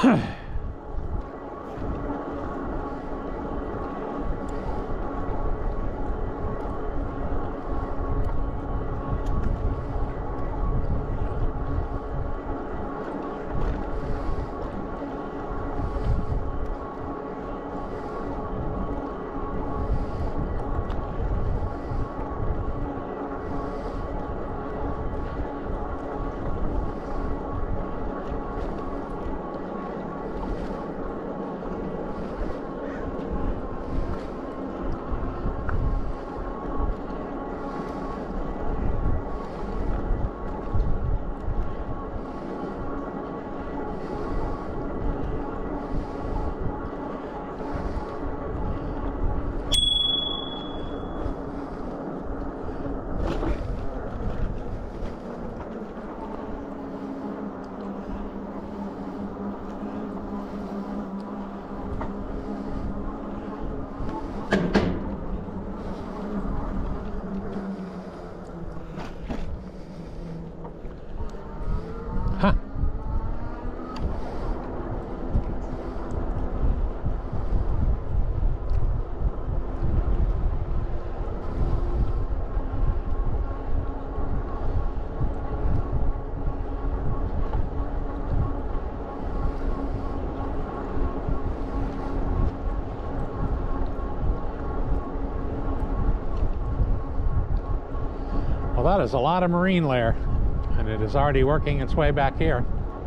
Well, that is a lot of marine layer, and it is already working its way back here.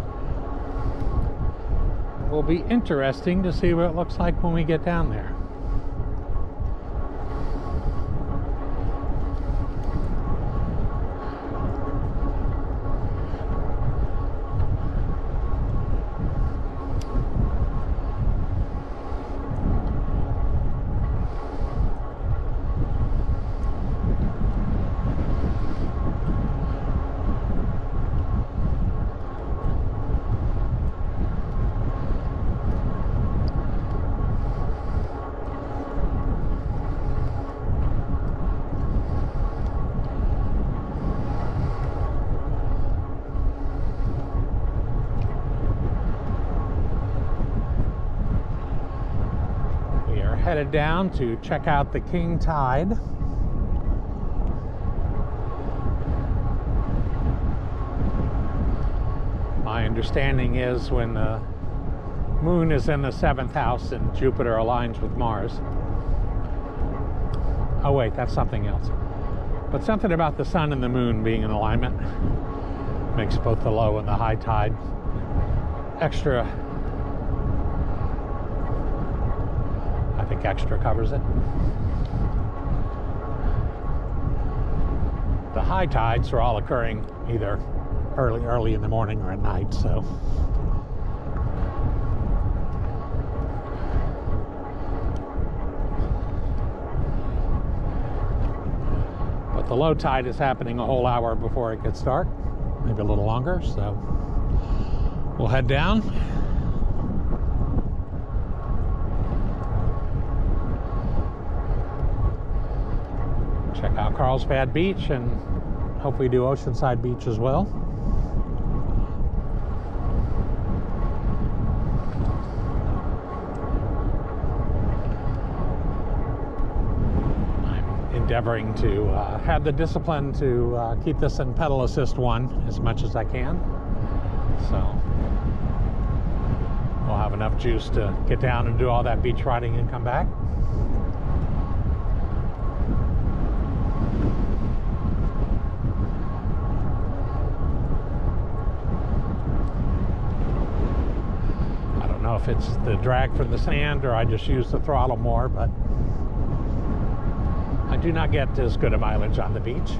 It will be interesting to see what it looks like when we get down there. Headed down to check out the king tide. My understanding is when the moon is in the 7th house and Jupiter aligns with Mars. Oh wait, that's something else. But something about the sun and the moon being in alignment makes both the low and the high tide extra covers it. The high tides are all occurring either early in the morning or at night, so but the low tide is happening a whole hour before it gets dark, maybe a little longer, so we'll head down. Check out Carlsbad Beach and hopefully do Oceanside Beach as well. I'm endeavoring to have the discipline to keep this in pedal assist 1 as much as I can. So we'll have enough juice to get down and do all that beach riding and come back. If it's the drag from the sand or I just use the throttle more, but I do not get as good a mileage on the beach.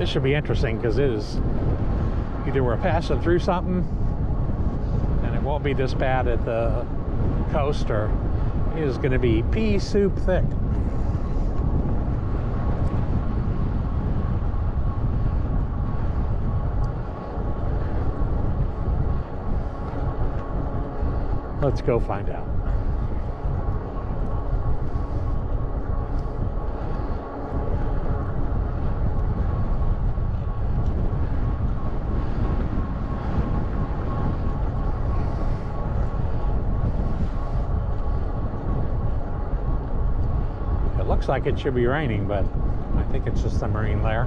should be interesting because it is either we're passing through something and it won't be this bad at the coast, or it is going to be pea soup thick. Let's go find out. It looks like it should be raining, but I think it's just the marine layer.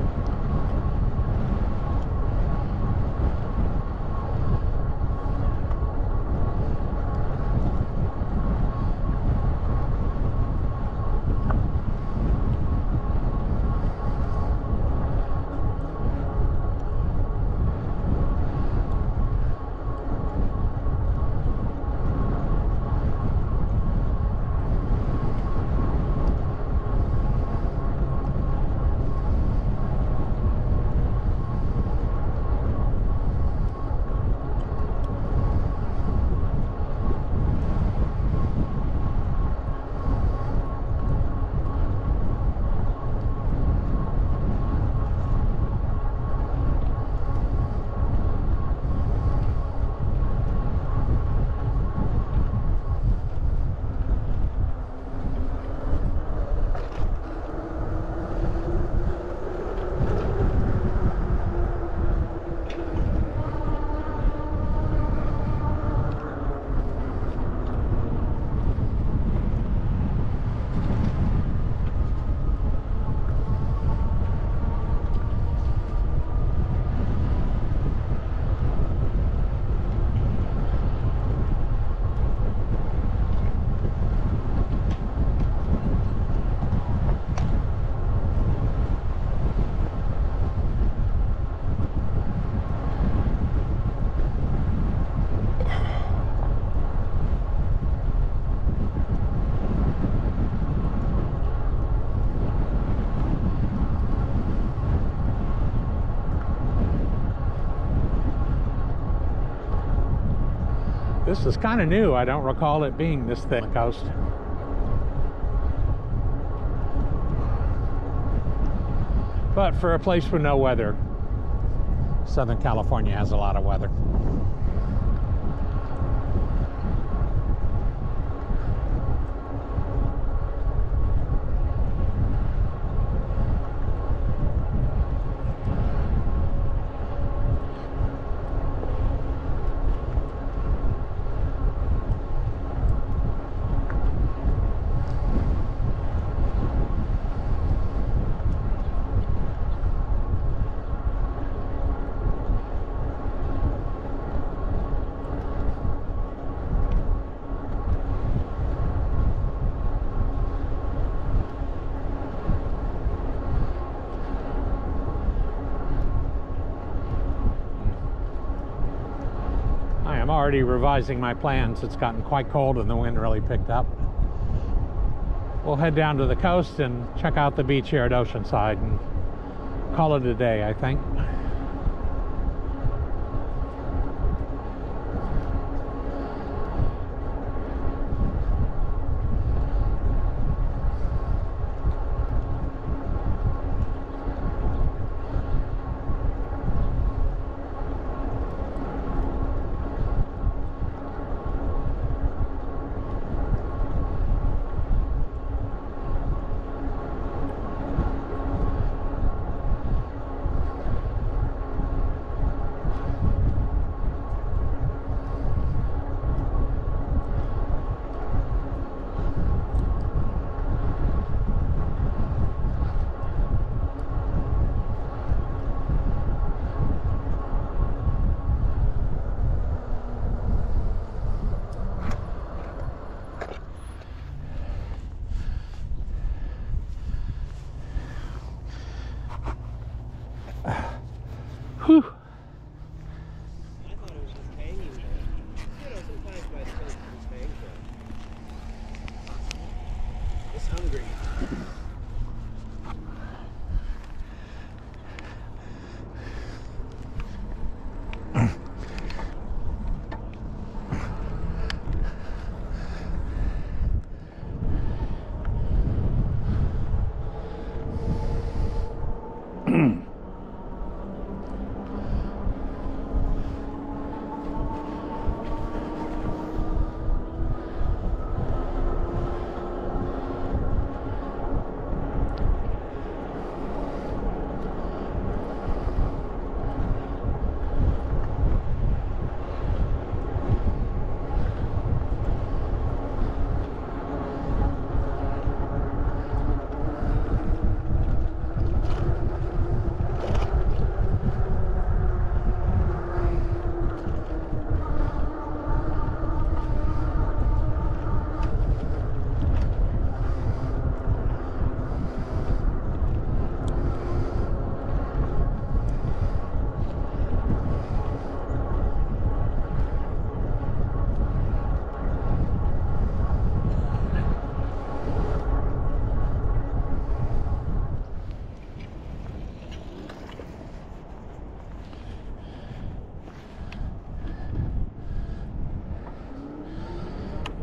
This is kind of new. I don't recall it being this thick on the coast. But for a place with no weather, Southern California has a lot of weather. I'm already revising my plans. It's gotten quite cold and the wind really picked up. We'll head down to the coast and check out the beach here at Oceanside and call it a day, I think.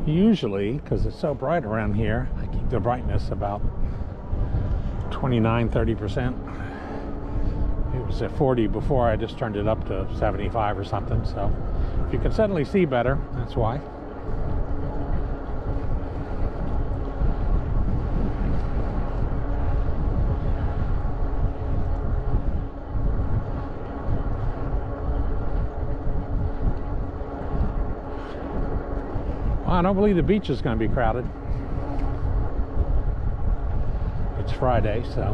Usually, because it's so bright around here, I keep the brightness about 29-30%. It was at 40 before. I just turned it up to 75 or something. So if you can suddenly see better, that's why. Well, I don't believe the beach is going to be crowded. It's Friday, so.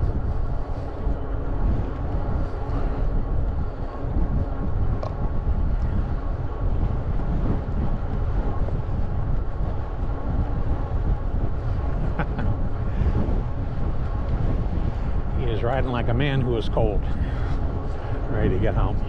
He is riding like a man who is cold, ready to get home.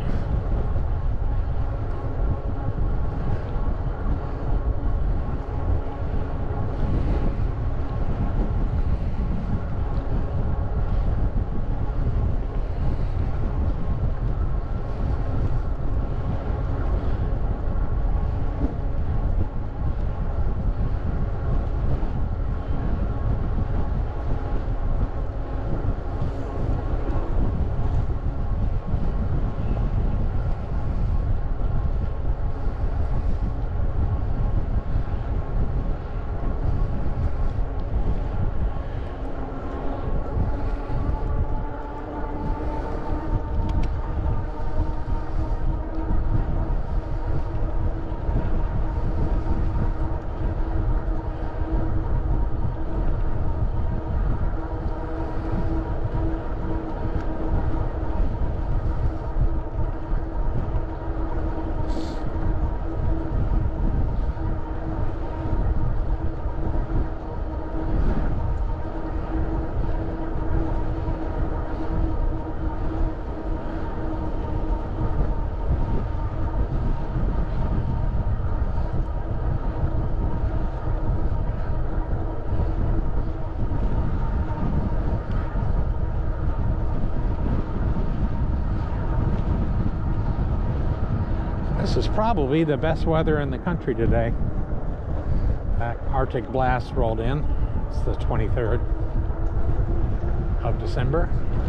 This is probably the best weather in the country today. That Arctic blast rolled in. It's the 23rd of December.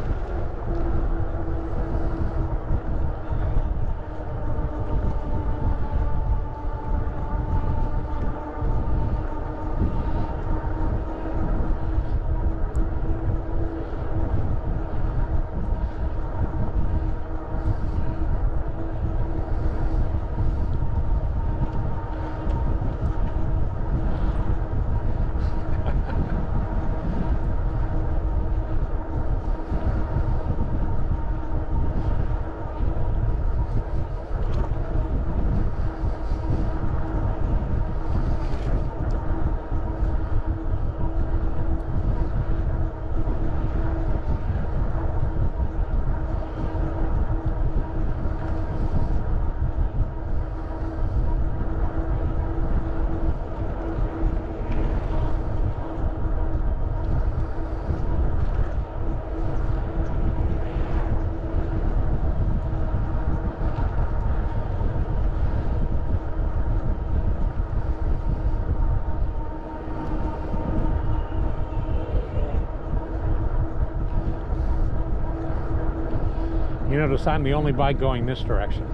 You notice I'm the only bike going this direction.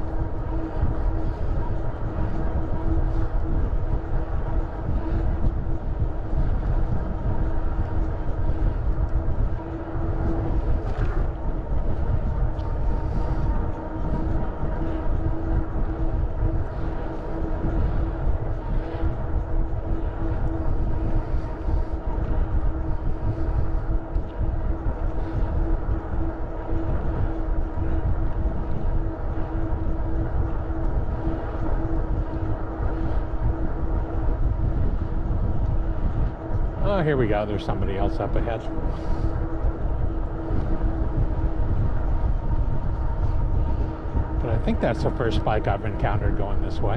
Oh, here we go. There's somebody else up ahead. But I think that's the first bike I've encountered going this way.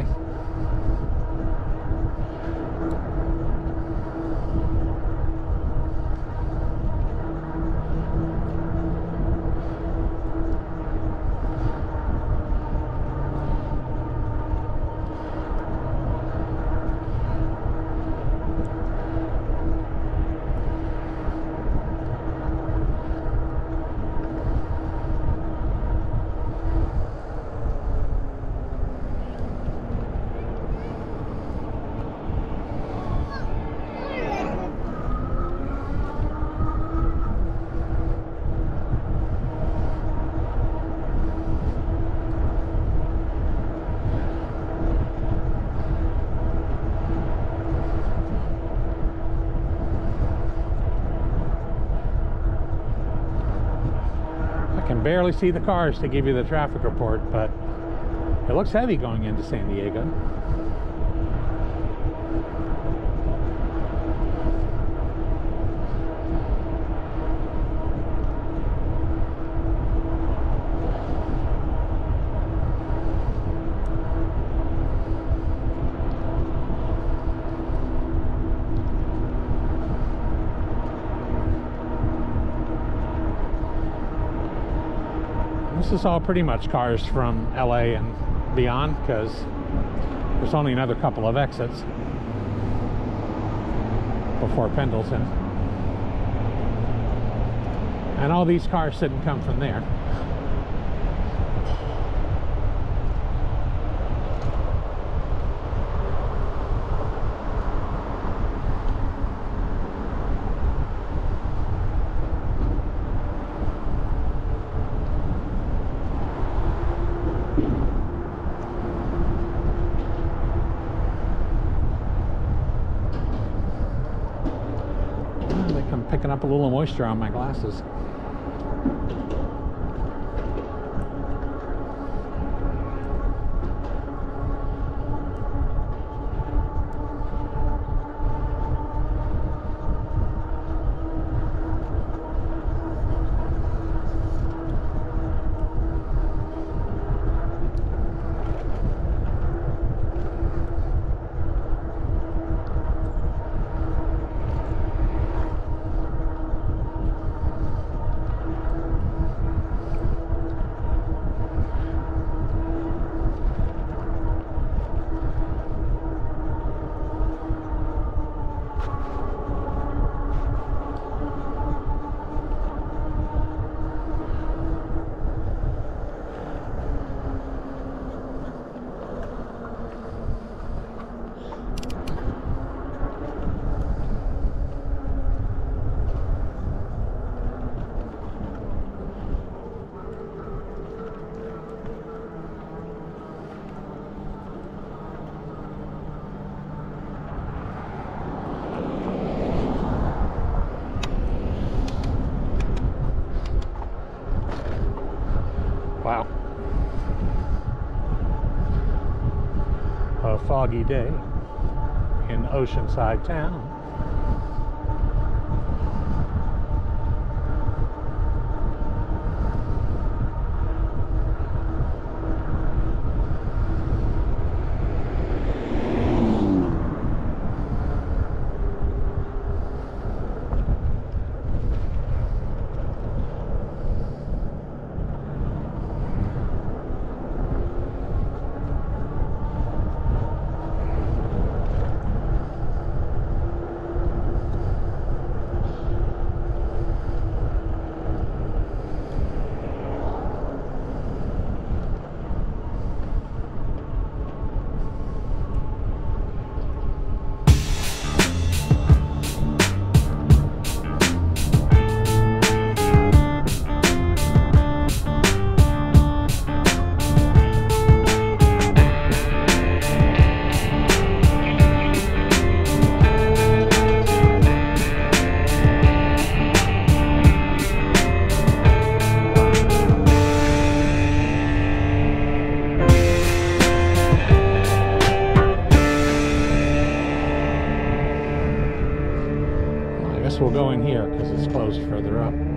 barely see the cars to give you the traffic report, but it looks heavy going into San Diego. This is all pretty much cars from LA and beyond, because there's only another couple of exits before Pendleton. And all these cars didn't come from there. Picking up a little moisture on my glasses. Wow. A foggy day in Oceanside town. We'll go in here because it's closed further up.